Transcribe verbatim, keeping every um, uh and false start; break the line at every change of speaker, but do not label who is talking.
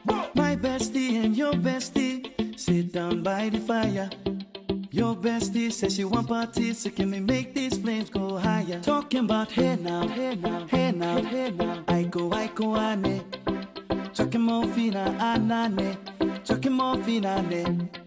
My bestie and your bestie sit down by the fire. Your bestie says she want parties, so can we make these flames go higher? Talking about hey now, hey now, hey now, hey now. I go, I go, ane. Chucking more fina, anane. Chucking more fina, ane.